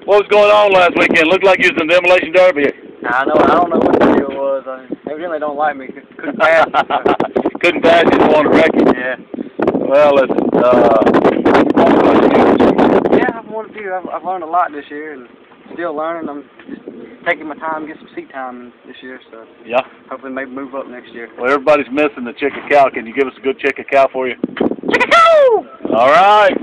What was going on last weekend? Looked like you was in the demolition derby. I know. I don't know what the deal was. Evidently don't like me. Couldn't pass. Couldn't pass. You just wanted to wreck it. Yeah. Well, listen. Yeah, I've won a few. I've learned a lot this year, and still learning. I'm just taking my time, get some seat time this year. So Yeah. hopefully maybe move up next year. Well, everybody's missing the chicken cow. Can you give us a good chicken cow for you? Chicken cow! All right.